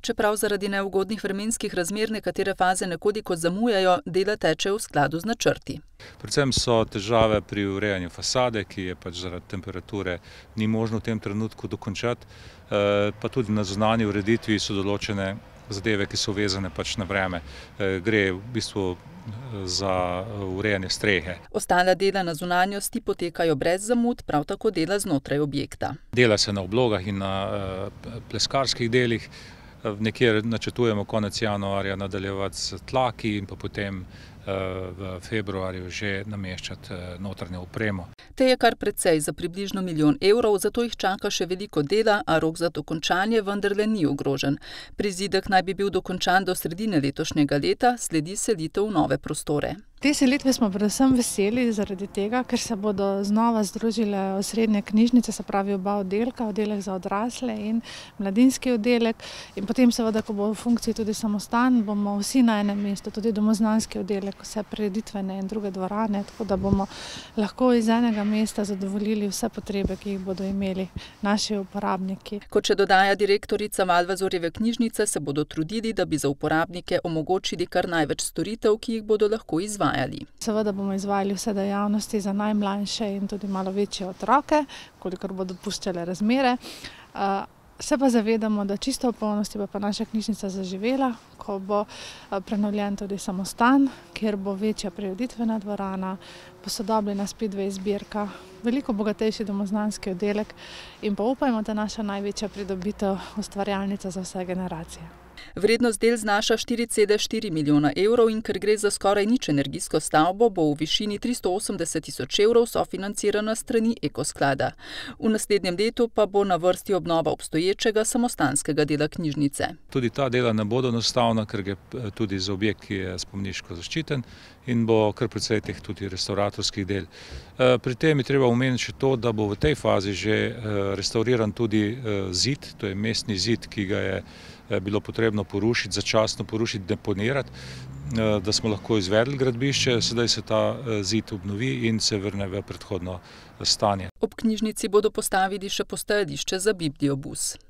Čeprav zaradi neugodnih vremenskih razmer nekatere faze nekoliko zamujajo, dela tečejo v skladu z načrti. Predvsem so težave pri urejanju fasade, ki je pač zaradi temperature ni možno v tem trenutku dokončati, pa tudi na zunanji ureditvi so določene zadeve, ki so vezane pač na vreme. Gre v bistvu za urejanje strehe. Ostala dela na zunanjosti potekajo brez zamud, prav tako dela znotraj objekta. Dela se na oblogah in na pleskarskih delih. Nekje načrtujemo konec januarja nadaljevati s tlaki in pa potem v februarju že nameščati notranjo opremo. Te je kar precej, za približno 1 milijon evrov, zato jih čaka še veliko dela, a rok za dokončanje vendarle ni ogrožen. Prizidek naj bi bil dokončan do sredine letošnjega leta, sledi selitev v nove prostore. Te selitve smo predvsem veseli zaradi tega, ker se bodo znova združile osrednje knjižnice, se pravi oba oddelka, oddelek za odrasle in mladinski oddelek. In potem seveda, ko bo v funkciji tudi samostan, bomo vsi na enem mestu, tudi domoznanski oddelek, vse prireditvene in druge dvorane, tako da bomo lahko iz enega mesta zadovoljili vse potrebe, ki jih bodo imeli naši uporabniki. Kot še dodaja direktorica Valvazorjeve knjižnice, se bodo trudili, da bi za uporabnike omogočili kar največ storitev, ki jih bodo lahko izvajali. Seveda bomo izvajali vse dejavnosti za najmlajše in tudi malo večje otroke, kolikor bodo dopuščale razmere. Se pa zavedamo, da čisto v polnosti bo pa naša knjižnica zaživela, ko bo prenovljen tudi samostan, kjer bo večja prireditvena dvorana, posodobljena Speedway zbirka, veliko bogatejši domoznanski oddelek in pa upajmo, da naša največja pridobitev ustvarjalnica za vse generacije. Vrednost del znaša 4,4 milijona evrov in ker gre za skoraj nič energijsko stavbo, bo v višini 380 tisoč evrov sofinancirana strani Ekosklada. V naslednjem letu pa bo na vrsti obnova obstoječega samostanskega dela knjižnice. Tudi ta dela ne bodo enostavna, ker gre tudi za objekt, ki je spomeniško zaščiten in bo kar precej teh tudi restavratorskih del. Pri tem je treba omeniti še to, da bo v tej fazi že restauriran tudi zid, to je mestni zid, ki ga je bilo potrebno porušiti, začasno porušiti, deponirati, da smo lahko izvedli gradbišče. Sedaj se ta zid obnovi in se vrne v predhodno stanje. Ob knjižnici bodo postavili še postajališče za bibliobus.